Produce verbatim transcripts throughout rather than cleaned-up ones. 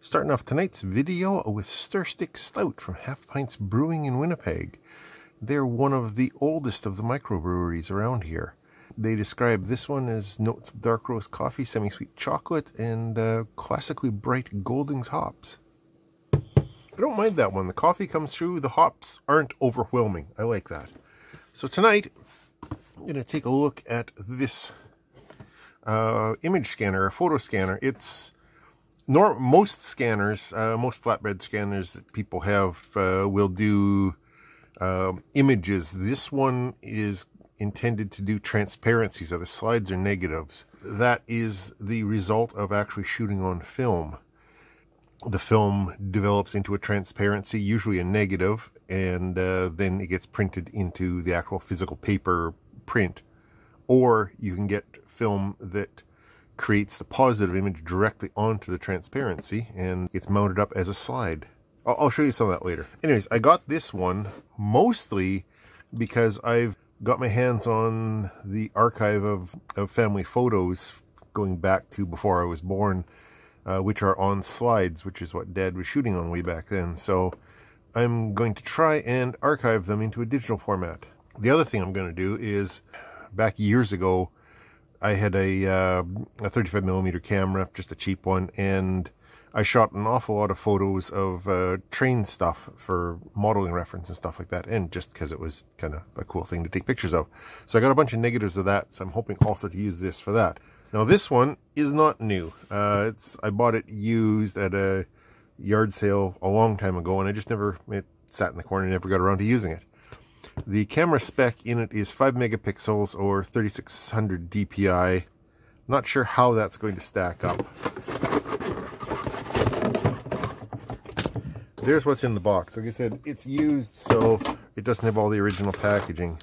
Starting off tonight's video with Stir Stick Stout from Half Pints Brewing in Winnipeg. They're one of the oldest of the microbreweries around here. They describe this one as notes of dark roast coffee, semi-sweet chocolate, and uh, classically bright Goldings hops. I don't mind that one. The coffee comes through, the hops aren't overwhelming. I like that. So tonight, I'm going to take a look at this uh, image scanner, a photo scanner. It's Nor most scanners, uh, most flatbed scanners that people have uh, will do uh, images. This one is intended to do transparency, so the slides are negatives. That is the result of actually shooting on film. The film develops into a transparency, usually a negative, and uh, then it gets printed into the actual physical paper print. Or you can get film that creates the positive image directly onto the transparency and it's mounted up as a slide. I'll, I'll show you some of that later. Anyways, I got this one mostly because I've got my hands on the archive of, of family photos going back to before I was born, uh, which are on slides, which is what Dad was shooting on way back then. So I'm going to try and archive them into a digital format. The other thing I'm going to do is, back years ago, I had a, uh, a thirty-five millimeter camera, just a cheap one, and I shot an awful lot of photos of uh, train stuff for modeling reference and stuff like that, and just because it was kind of a cool thing to take pictures of. So I got a bunch of negatives of that, so I'm hoping also to use this for that. Now this one is not new. Uh, it's I bought it used at a yard sale a long time ago, and I just never, it sat in the corner and never got around to using it. The camera spec in it is five megapixels or thirty-six hundred D P I. Not sure how that's going to stack up. There's what's in the box. Like I said, it's used, so it doesn't have all the original packaging.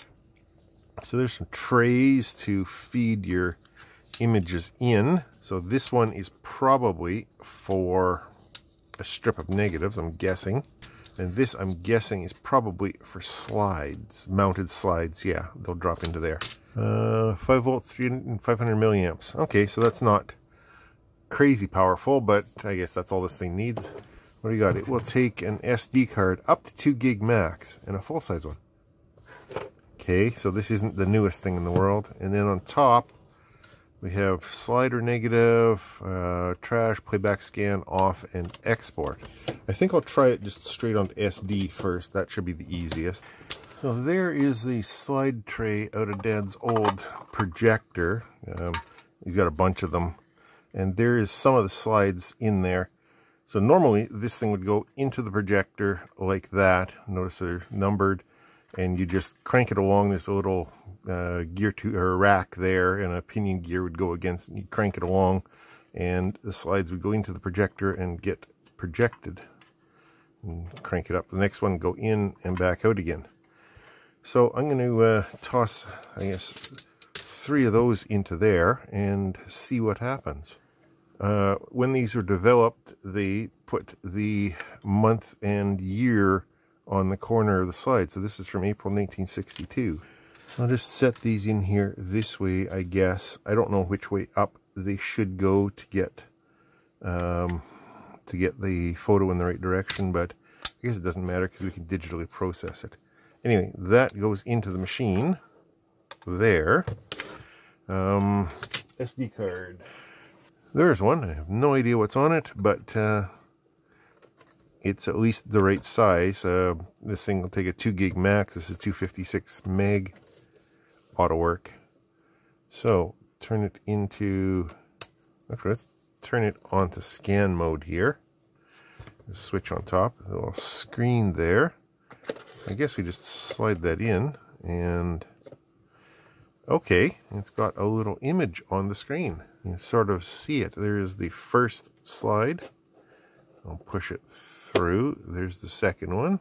So there's some trays to feed your images in. So this one is probably for a strip of negatives, I'm guessing. And this, I'm guessing, is probably for slides, mounted slides. Yeah, they'll drop into there. Uh, five volts, five hundred milliamps. Okay, so that's not crazy powerful, but I guess that's all this thing needs. What do you got? It will take an S D card up to two gig max and a full-size one. Okay, so this isn't the newest thing in the world. And then on top, we have slider negative, uh, trash, playback scan, off, and export. I think I'll try it just straight onto S D first. That should be the easiest. So there is the slide tray out of Dad's old projector. Um, he's got a bunch of them. And there is some of the slides in there. So normally this thing would go into the projector like that. Notice they're numbered. And you just crank it along this little uh, gear to or rack there, and a pinion gear would go against it. You crank it along, and the slides would go into the projector and get projected. And crank it up. The next one go in and back out again. So I'm going to uh, toss, I guess, three of those into there and see what happens. Uh, when these were developed, they put the month and year on the corner of the slide. So this is from April nineteen sixty-two. I'll just set these in here this way, I guess. I don't know which way up they should go to get um, to get the photo in the right direction, but I guess it doesn't matter because we can digitally process it. Anyway, that goes into the machine there. Um, S D card. There's one. I have no idea what's on it, but uh, it's at least the right size. Uh, this thing will take a two gig max. This is two fifty-six meg. Ought to work. So turn it into, actually, let's turn it onto scan mode here. Just switch on top, a little screen there. So I guess we just slide that in, and okay, it's got a little image on the screen. You can sort of see it. There is the first slide. I'll push it through. There's the second one.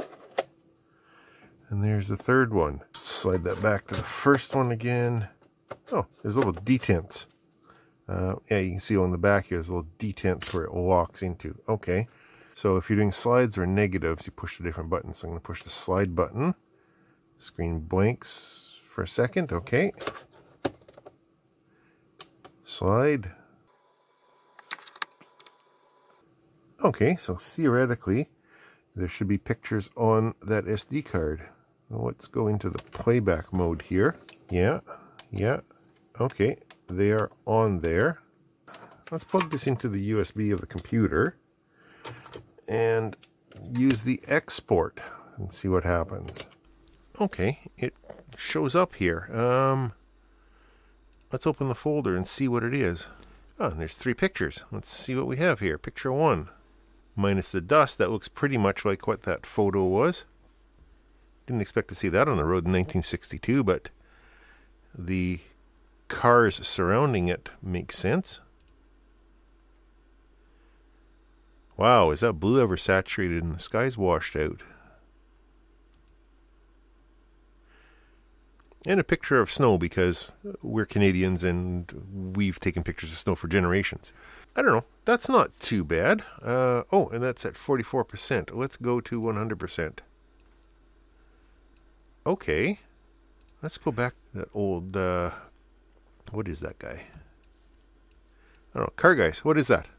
And there's the third one. Slide that back to the first one again. Oh, there's little detents. Uh, yeah, you can see on the back here, there's little detents where it locks into. Okay, so if you're doing slides or negatives, you push the different buttons. So I'm going to push the slide button. Screen blinks for a second. Okay. Slide. Okay, so theoretically, there should be pictures on that S D card. Let's go into the playback mode here. Yeah, yeah, okay, they are on there. Let's plug this into the U S B of the computer and use the export and see what happens. Okay, it shows up here. Um, let's open the folder and see what it is. Oh, and there's three pictures. Let's see what we have here. Picture one. Minus the dust, that looks pretty much like what that photo was. Didn't expect to see that on the road in nineteen sixty-two, but the cars surrounding it make sense. Wow, is that blue ever saturated and the sky's washed out? And a picture of snow, because we're Canadians and we've taken pictures of snow for generations. I don't know. That's not too bad. Uh, oh, and that's at forty-four percent. Let's go to one hundred percent. Okay. Let's go back to that old... Uh, what is that guy? I don't know. Car Guys. What is that?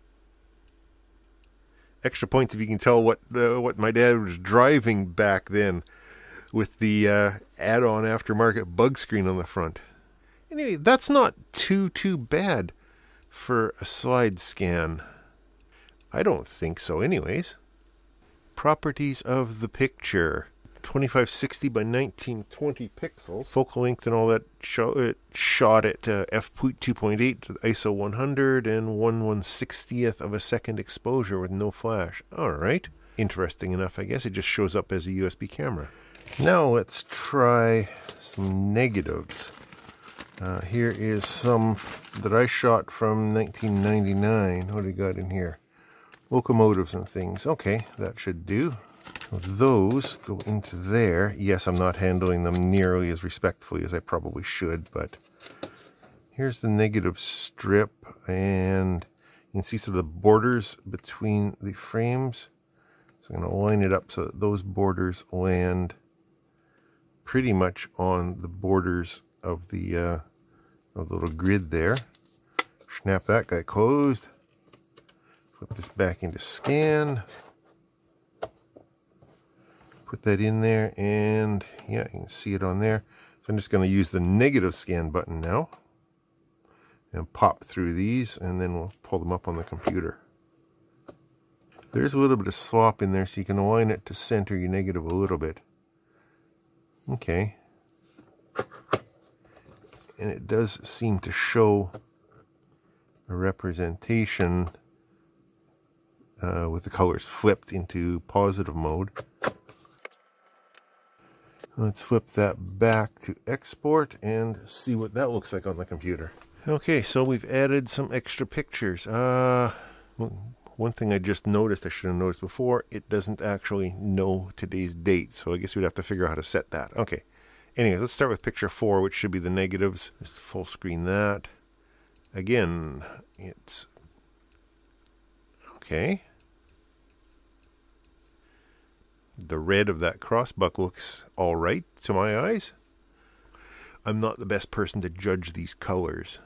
Extra points if you can tell what uh, what my dad was driving back then, with the uh, add-on aftermarket bug screen on the front. Anyway, that's not too, too bad for a slide scan. I don't think so anyways. Properties of the picture. twenty-five sixty by nineteen twenty pixels. Focal length and all that. Show it shot at uh, f two point eight, I S O one hundred, and one one sixtieth of a second exposure with no flash. Alright. Interesting enough, I guess. It just shows up as a U S B camera. Now let's try some negatives. Uh, here is some f that I shot from nineteen ninety-nine. What do we got in here? Locomotives and things. Okay, that should do. So those go into there. Yes, I'm not handling them nearly as respectfully as I probably should, but here's the negative strip, and you can see some of the borders between the frames. So I'm going to line it up so that those borders land pretty much on the borders of the, uh, of the little grid there. Snap that guy closed. Flip this back into scan. Put that in there, and yeah, you can see it on there. So I'm just going to use the negative scan button now and pop through these, and then we'll pull them up on the computer. There's a little bit of slop in there, so you can align it to center your negative a little bit. Okay. And it does seem to show a representation uh, with the colors flipped into positive mode. Let's flip that back to export and see what that looks like on the computer. Okay, so we've added some extra pictures. Uh, one thing I just noticed, I should have noticed before, it doesn't actually know today's date, so I guess we'd have to figure out how to set that. Okay, anyways, let's start with picture four, which should be the negatives. Just full screen that. Again, it's... okay. The red of that crossbuck looks all right to my eyes. I'm not the best person to judge these colors.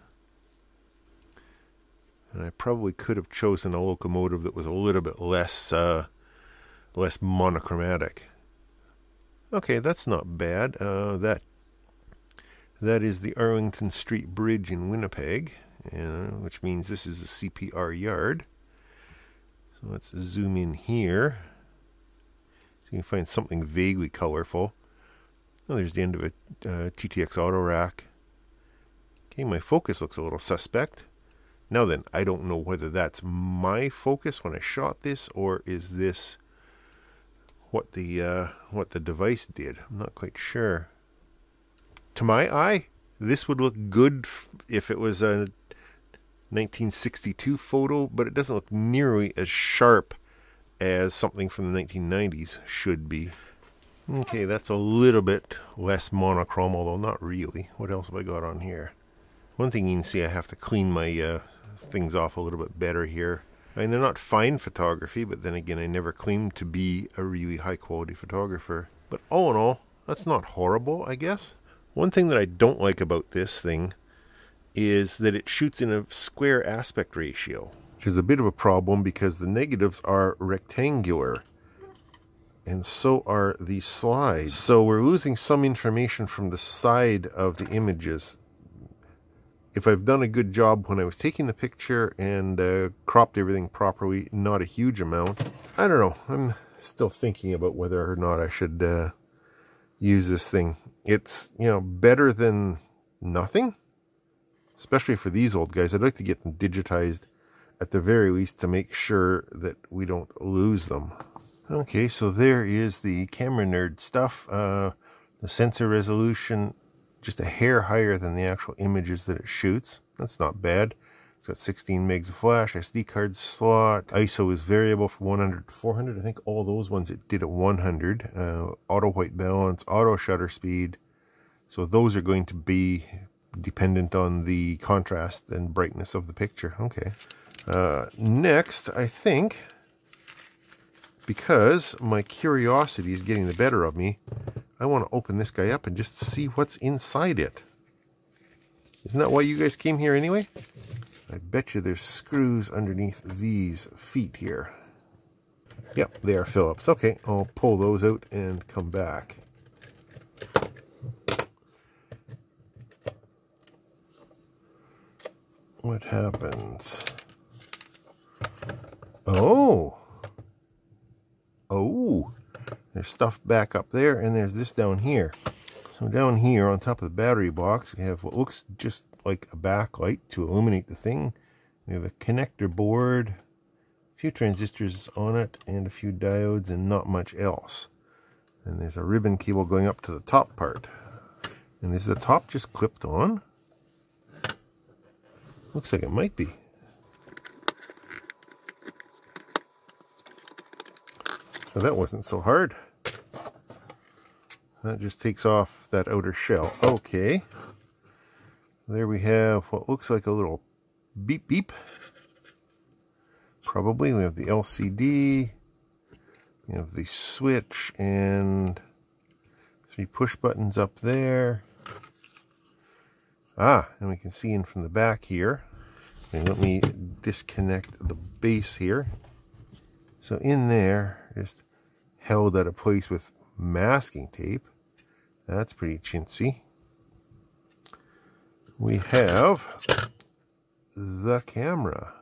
And I probably could have chosen a locomotive that was a little bit less, uh, less monochromatic. Okay, that's not bad. Uh, that that is the Arlington Street Bridge in Winnipeg, uh, which means this is a C P R yard. So let's zoom in here. So you can find something vaguely colorful. Oh, there's the end of a uh, T T X auto rack. Okay, my focus looks a little suspect. Now then, I don't know whether that's my focus when I shot this, or is this what the uh, what the device did. I'm not quite sure. To my eye, this would look good if it was a nineteen sixty-two photo, but it doesn't look nearly as sharp as something from the nineteen nineties should be. Okay, that's a little bit less monochrome, although not really. What else have I got on here? One thing you can see, I have to clean my uh, things off a little bit better here. I mean, they're not fine photography, but then again, I never claimed to be a really high-quality photographer. But all in all, that's not horrible, I guess. One thing that I don't like about this thing is that it shoots in a square aspect ratio. which is a bit of a problem because the negatives are rectangular. And so are the slides. So we're losing some information from the side of the images. If I've done a good job when I was taking the picture and uh, cropped everything properly, not a huge amount. I don't know. I'm still thinking about whether or not I should uh, use this thing. It's, you know, better than nothing. Especially for these old guys. I'd like to get them digitized at the very least to make sure that we don't lose them. Okay, so there is the camera nerd stuff. Uh, the sensor resolution just a hair higher than the actual images that it shoots. That's not bad. It's got sixteen megs of flash, S D card slot. I S O is variable from one hundred to four hundred. I think all those ones it did at one hundred. Uh, auto white balance, auto shutter speed. So those are going to be dependent on the contrast and brightness of the picture. Okay. Uh, next, I think, because my curiosity is getting the better of me, I want to open this guy up and just see what's inside it. Isn't that why you guys came here anyway? I bet you there's screws underneath these feet here. Yep, they are Phillips. Okay, I'll pull those out and come back. What happens? Oh! Oh! There's stuff back up there, and there's this down here. So down here, on top of the battery box, we have what looks just like a backlight to illuminate the thing. We have a connector board, a few transistors on it, and a few diodes, and not much else. And there's a ribbon cable going up to the top part. And is the top just clipped on? Looks like it might be. Well, that wasn't so hard. That just takes off that outer shell. Okay. There we have what looks like a little beep beep. Probably. We have the L C D. We have the switch and three push buttons up there. Ah, and we can see in from the back here. And let me disconnect the base here. So in there, just held at a place with masking tape. That's pretty chintzy. We have the camera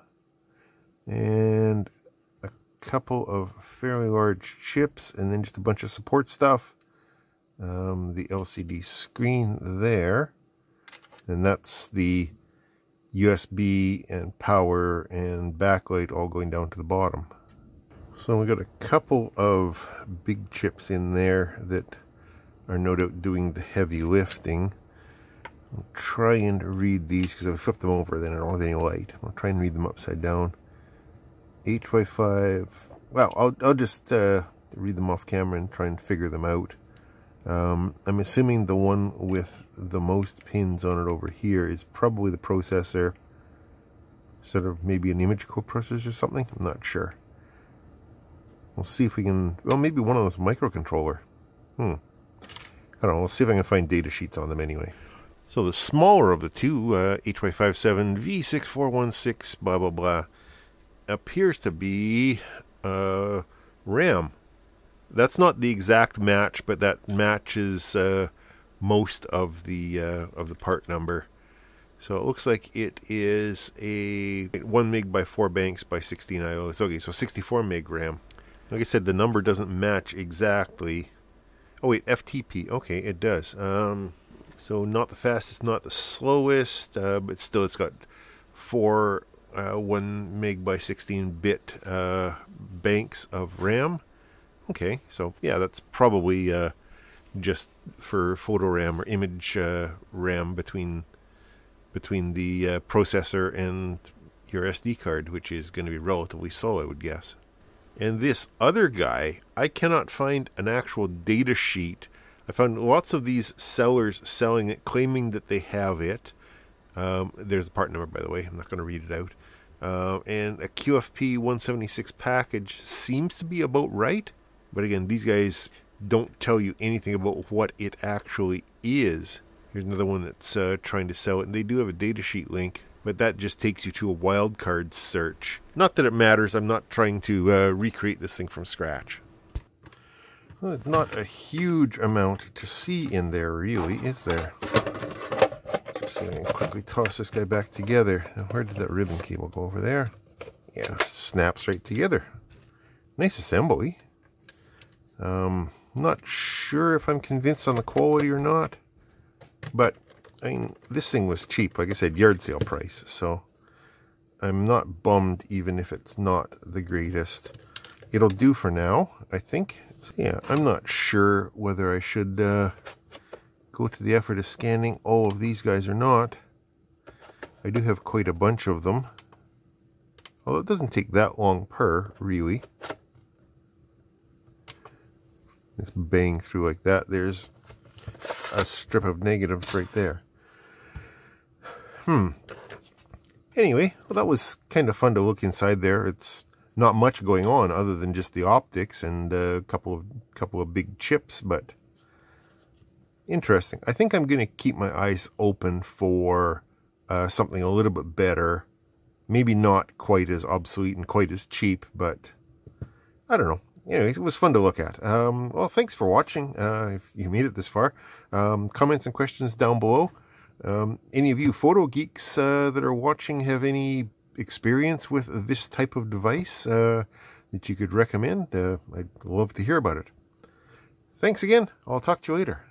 and a couple of fairly large chips, and then just a bunch of support stuff. Um, the L C D screen there, and that's the U S B and power and backlight all going down to the bottom. So we got a couple of big chips in there that are no doubt doing the heavy lifting. I'll try and read these because if I flip them over then I don't have any light. I'll try and read them upside down. H by five. Well, I'll, I'll just uh, read them off camera and try and figure them out. Um, I'm assuming the one with the most pins on it over here is probably the processor. Instead of maybe an image coprocessor or something. I'm not sure. We'll see if we can, well, maybe one of those microcontroller. Hmm. I don't know, we'll see if I can find data sheets on them anyway. So the smaller of the two, uh, H Y fifty-seven V six four one six, blah, blah, blah, appears to be uh, RAM. That's not the exact match, but that matches uh, most of the, uh, of the part number. So it looks like it is a one meg by four banks by sixteen I Os. Okay, so sixty-four meg RAM. Like I said, the number doesn't match exactly. Oh wait, F T P. Okay, it does. Um, so not the fastest, not the slowest, uh, but still it's got four uh, one meg by sixteen bit uh, banks of RAM. Okay, so yeah, that's probably uh, just for photo RAM or image uh, RAM between between the uh, processor and your S D card, which is going to be relatively slow, I would guess. And this other guy, I cannot find an actual data sheet. I found lots of these sellers selling it, claiming that they have it. Um, there's the part number, by the way. I'm not going to read it out. Uh, and a Q F P one seventy-six package seems to be about right. But again, these guys don't tell you anything about what it actually is. Here's another one that's uh, trying to sell it. And they do have a datasheet link. but that just takes you to a wildcard search. Not that it matters, I'm not trying to uh, recreate this thing from scratch. Well, not a huge amount to see in there, really, is there? Just see, I can quickly toss this guy back together. Now, where did that ribbon cable go? Over there? Yeah, snaps right together. Nice assembly. Um, not sure if I'm convinced on the quality or not, but I mean, this thing was cheap. Like I said, yard sale price, so I'm not bummed even if it's not the greatest. It'll do for now, I think. So yeah, I'm not sure whether I should uh, go to the effort of scanning all of these guys or not. I do have quite a bunch of them. Although it doesn't take that long per, really. Just bang through like that. There's a strip of negatives right there. Hmm. Anyway, well, that was kind of fun to look inside there. It's not much going on other than just the optics and a couple of couple of big chips, but interesting. I think I'm going to keep my eyes open for uh, something a little bit better. Maybe not quite as obsolete and quite as cheap, but I don't know. Anyways, it was fun to look at. Um, well, thanks for watching. Uh, if you made it this far, um, comments and questions down below. Um, any of you photo geeks uh, that are watching have any experience with this type of device uh, that you could recommend? Uh, I'd love to hear about it. Thanks again. I'll talk to you later.